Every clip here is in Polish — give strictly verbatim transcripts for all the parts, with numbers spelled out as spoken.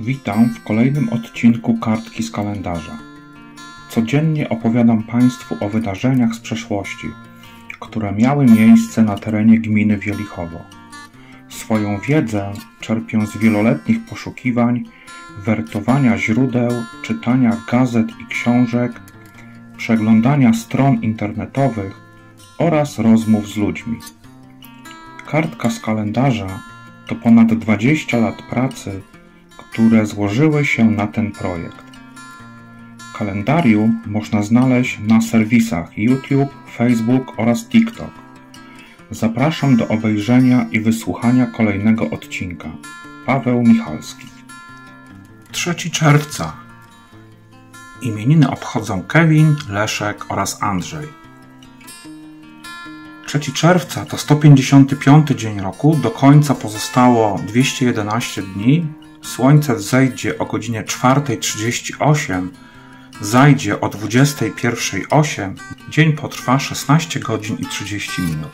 Witam w kolejnym odcinku Kartki z kalendarza. Codziennie opowiadam Państwu o wydarzeniach z przeszłości, które miały miejsce na terenie gminy Wielichowo. Swoją wiedzę czerpię z wieloletnich poszukiwań, wertowania źródeł, czytania gazet i książek, przeglądania stron internetowych oraz rozmów z ludźmi. Kartka z kalendarza to ponad dwadzieścia lat pracy, które złożyły się na ten projekt. Kalendarium można znaleźć na serwisach YouTube, Facebook oraz TikTok. Zapraszam do obejrzenia i wysłuchania kolejnego odcinka. Paweł Michalski. trzeciego czerwca. Imieniny obchodzą Kevin, Leszek oraz Andrzej. trzeciego czerwca to sto pięćdziesiąty piąty dzień roku, do końca pozostało dwieście jedenaście dni. Słońce wzejdzie o godzinie czwarta trzydzieści osiem, zajdzie o dwudziesta pierwsza osiem, dzień potrwa szesnaście godzin i trzydzieści minut.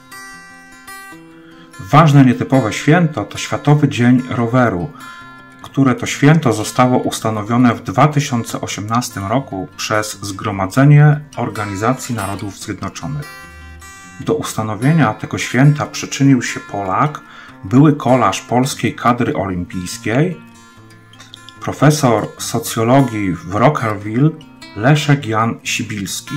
Ważne nietypowe święto to Światowy Dzień Roweru, które to święto zostało ustanowione w dwa tysiące osiemnastym roku przez Zgromadzenie Organizacji Narodów Zjednoczonych. Do ustanowienia tego święta przyczynił się Polak, były kolarz polskiej kadry olimpijskiej, profesor socjologii w Rockerville Leszek Jan Sibilski.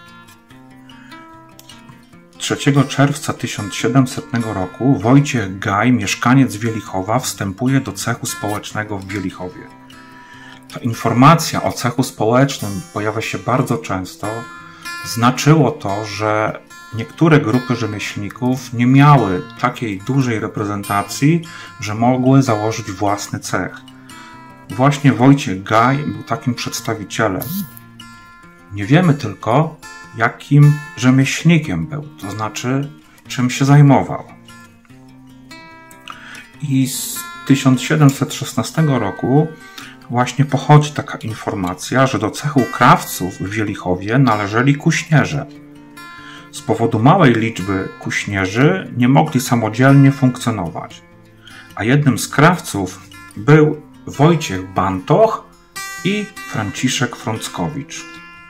trzeciego czerwca tysiąc siedemsetnego roku Wojciech Gaj, mieszkaniec Wielichowa, wstępuje do cechu społecznego w Wielichowie. Ta informacja o cechu społecznym pojawia się bardzo często. Znaczyło to, że niektóre grupy rzemieślników nie miały takiej dużej reprezentacji, że mogły założyć własny cech. Właśnie Wojciech Gaj był takim przedstawicielem. Nie wiemy tylko, jakim rzemieślnikiem był, to znaczy czym się zajmował. I z tysiąc siedemset szesnastego roku właśnie pochodzi taka informacja, że do cechu krawców w Wielichowie należeli kuśnierze. Z powodu małej liczby kuśnierzy nie mogli samodzielnie funkcjonować, a jednym z krawców był Wojciech Bantoch i Franciszek Frąckowicz.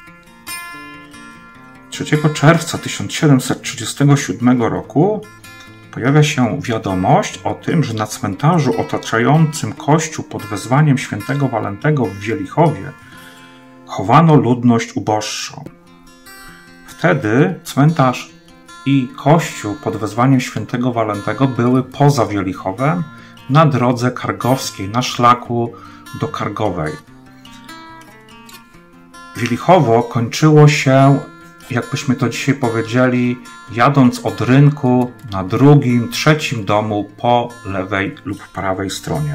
trzeciego czerwca tysiąc siedemset trzydziestego siódmego roku pojawia się wiadomość o tym, że na cmentarzu otaczającym kościół pod wezwaniem świętego Walentego w Wielichowie chowano ludność uboższą. Wtedy cmentarz i kościół pod wezwaniem świętego Walentego były poza Wielichowem, na drodze kargowskiej, na szlaku do Kargowej. Wielichowo kończyło się, jakbyśmy to dzisiaj powiedzieli, jadąc od rynku na drugim, trzecim domu po lewej lub prawej stronie.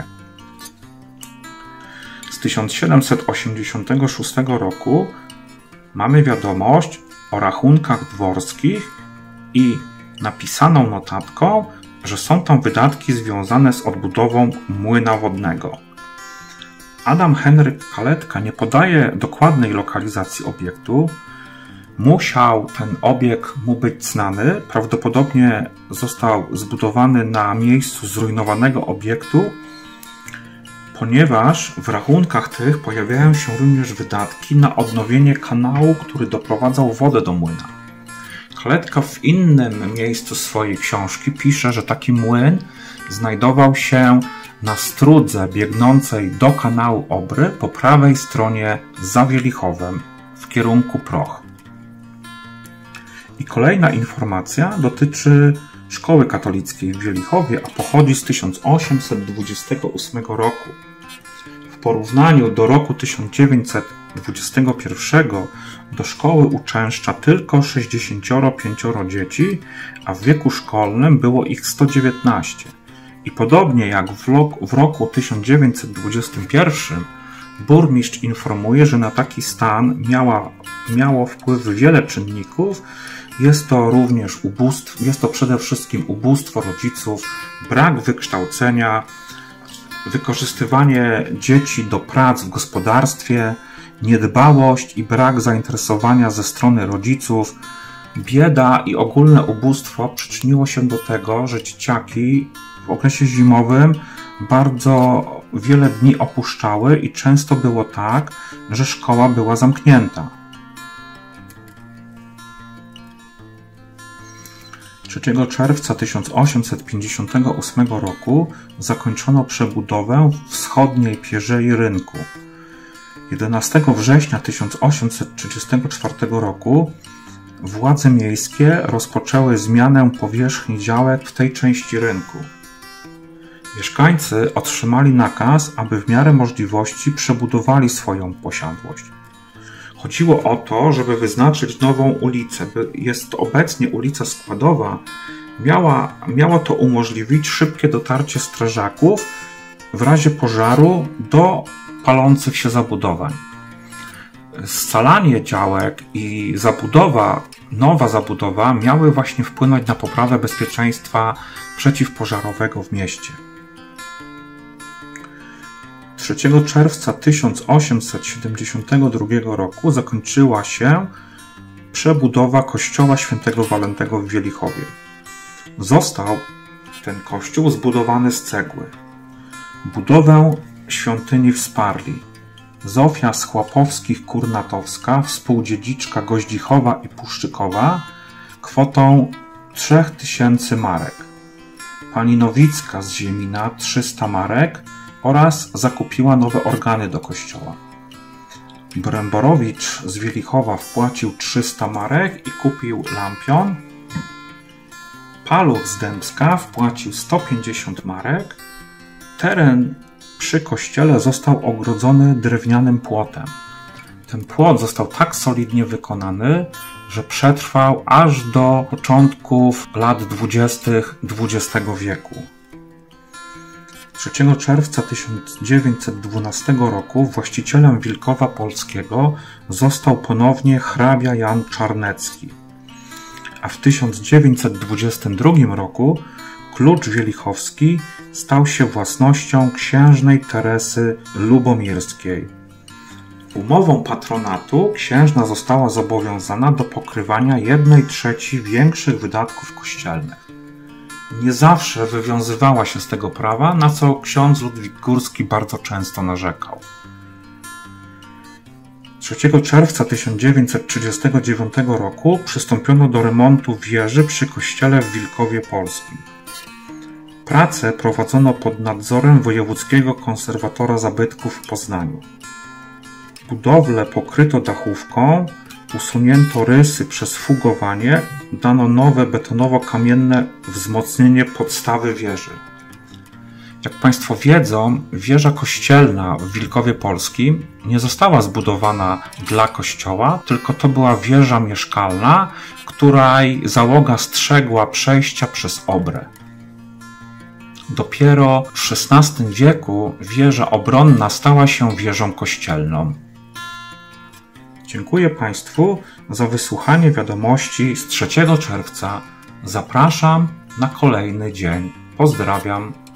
Z tysiąc siedemset osiemdziesiątego szóstego roku mamy wiadomość o rachunkach dworskich i napisaną notatką, że są tam wydatki związane z odbudową młyna wodnego. Adam Henryk Kaletka nie podaje dokładnej lokalizacji obiektu. Musiał ten obiekt mu być znany. Prawdopodobnie został zbudowany na miejscu zrujnowanego obiektu, ponieważ w rachunkach tych pojawiają się również wydatki na odnowienie kanału, który doprowadzał wodę do młyna. Kaletka w innym miejscu swojej książki pisze, że taki młyn znajdował się na strudze biegnącej do kanału Obry po prawej stronie za Wielichowem w kierunku Proch. I kolejna informacja dotyczy szkoły katolickiej w Wielichowie, a pochodzi z tysiąc osiemset dwudziestego ósmego roku. W porównaniu do roku tysiąc dziewięćset dwudziestego pierwszego do szkoły uczęszcza tylko sześćdziesięcioro pięcioro dzieci, a w wieku szkolnym było ich sto dziewiętnaście. I podobnie jak w, w roku tysiąc dziewięćset dwudziestym pierwszym burmistrz informuje, że na taki stan miała, miało wpływ wiele czynników. Jest to również ubóstwo, jest to przede wszystkim ubóstwo rodziców, brak wykształcenia, wykorzystywanie dzieci do prac w gospodarstwie, niedbałość i brak zainteresowania ze strony rodziców, bieda i ogólne ubóstwo przyczyniło się do tego, że dzieciaki w okresie zimowym bardzo wiele dni opuszczały i często było tak, że szkoła była zamknięta. trzeciego czerwca tysiąc osiemset pięćdziesiątego ósmego roku zakończono przebudowę wschodniej pierzei rynku. jedenastego września tysiąc osiemset trzydziestego czwartego roku władze miejskie rozpoczęły zmianę powierzchni działek w tej części rynku. Mieszkańcy otrzymali nakaz, aby w miarę możliwości przebudowali swoją posiadłość. Chodziło o to, żeby wyznaczyć nową ulicę. Jest obecnie ulica Składowa. Miała, miało to umożliwić szybkie dotarcie strażaków w razie pożaru do palących się zabudowań. Scalanie działek i zabudowa, nowa zabudowa miały właśnie wpłynąć na poprawę bezpieczeństwa przeciwpożarowego w mieście. trzeciego czerwca tysiąc osiemset siedemdziesiątego drugiego roku zakończyła się przebudowa kościoła świętego Walentego w Wielichowie. Został ten kościół zbudowany z cegły. Budowę świątyni wsparli Zofia Schłapowskich-Kurnatowska, współdziedziczka Goździchowa i Puszczykowa kwotą trzech tysięcy marek, pani Nowicka z Ziemina trzysta marek oraz zakupiła nowe organy do kościoła. Bręborowicz z Wielichowa wpłacił trzysta marek i kupił lampion. Paluch z Dębska wpłacił sto pięćdziesiąt marek. Teren przy kościele został ogrodzony drewnianym płotem. Ten płot został tak solidnie wykonany, że przetrwał aż do początków lat dwudziestych dwudziestego wieku. trzeciego czerwca tysiąc dziewięćset dwunastego roku właścicielem Wilkowa Polskiego został ponownie hrabia Jan Czarnecki, a w tysiąc dziewięćset dwudziestym drugim roku klucz wielichowski stał się własnością księżnej Teresy Lubomirskiej. Umową patronatu księżna została zobowiązana do pokrywania jednej trzeciej większych wydatków kościelnych. Nie zawsze wywiązywała się z tego prawa, na co ksiądz Ludwik Górski bardzo często narzekał. trzeciego czerwca tysiąc dziewięćset trzydziestego dziewiątego roku przystąpiono do remontu wieży przy kościele w Wilkowie Polskim. Prace prowadzono pod nadzorem wojewódzkiego konserwatora zabytków w Poznaniu. Budowlę pokryto dachówką, usunięto rysy przez fugowanie, dano nowe betonowo-kamienne wzmocnienie podstawy wieży. Jak Państwo wiedzą, wieża kościelna w Wilkowie Polskim nie została zbudowana dla kościoła, tylko to była wieża mieszkalna, której załoga strzegła przejścia przez Obrę. Dopiero w szesnastym wieku wieża obronna stała się wieżą kościelną. Dziękuję Państwu za wysłuchanie wiadomości z trzeciego czerwca. Zapraszam na kolejny dzień. Pozdrawiam.